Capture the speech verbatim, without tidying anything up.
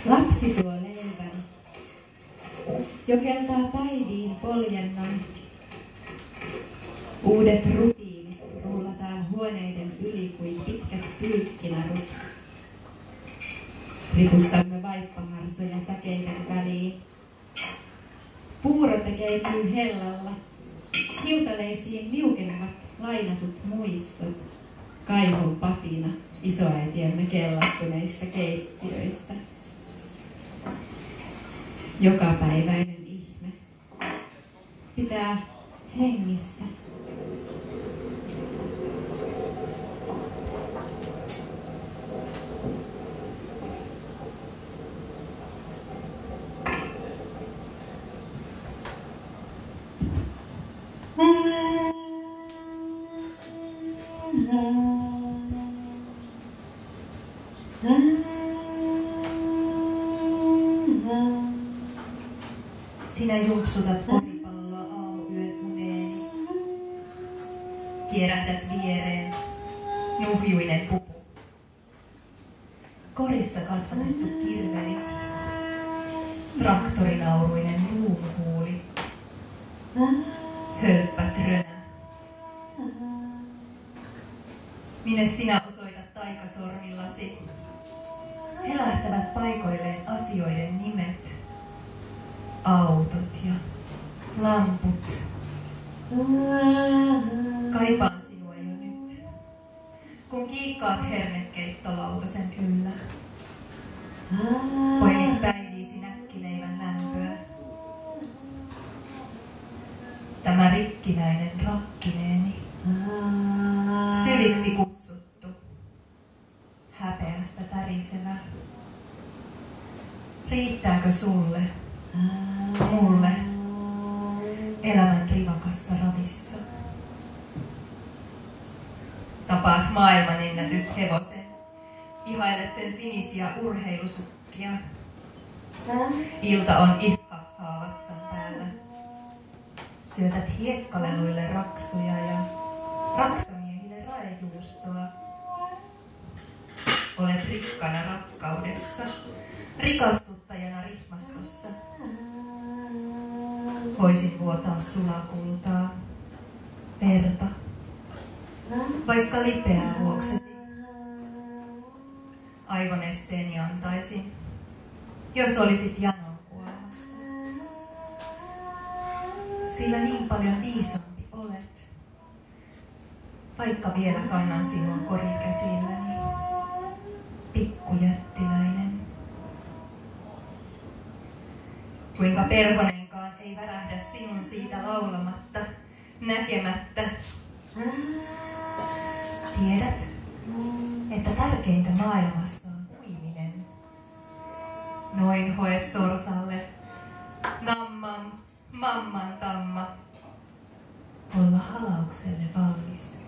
Lapsi tuo leivän, jokeltaa päiviin poljennon. Uudet rutiinit rullataan huoneiden yli kuin pitkät pyykkinarut. Ripustamme vaippaharsoja säkeiden väliin. Puuro tekeytyy hellalla. Hiutaleisiin liukenevat lainatut muistot. Kaivon patina isoäitiemme kellastuneista keittiöistä. Jokapäiväinen ihme pitää hengissä. Sinä jumpsutat koripalloa aamuyön uneeni. Kierähdät viereen, nuhjuinen pupu. Korissa kasvatettu kirveli. Traktorinauruinen luumuhuuli. Hölppät rönä. Minne sinä osoitat taikasormillasi? Helähtävät paikoilleen asioiden nimet. Autot ja lamput. Kaipaan sinua jo nyt, kun kiikkaat hernekeittolautasen yllä. Poimit päiviisi näkkileivän lämpöä. Tämä rikkinäinen rakkineeni. Syliksi kutsuttu. Häpeästä tärisevä. Riittääkö sulle? Mulle elämän rivakassa ravissa. Tapaat maailmanennätyshevosen. Ihailet sen sinisiä urheilusukkia. Ilta on ihhahhaa vatsan päällä. Syötät hiekkaleluille raksuja ja raksamiehille raejuustoa. Olet rikkana rakkaudessa, rikastuttajana rihmastossa. Voisin vuotaa sulakultaa, verta, vaikka lipeää vuoksesi. Aivonesteeni antaisin, jos olisit janon kuolemassa. Sillä niin paljon viisaampi olet, vaikka vielä kannan sinua korikäsilläni, pikkujättiläinen. Kuinka perhonenkaan ei värähdä sinun siitä laulamatta, näkemättä. Tiedät, että tärkeintä maailmassa on uiminen. Noin hoet sorsalle, nammam, mamman tamma, olla halaukselle valmis.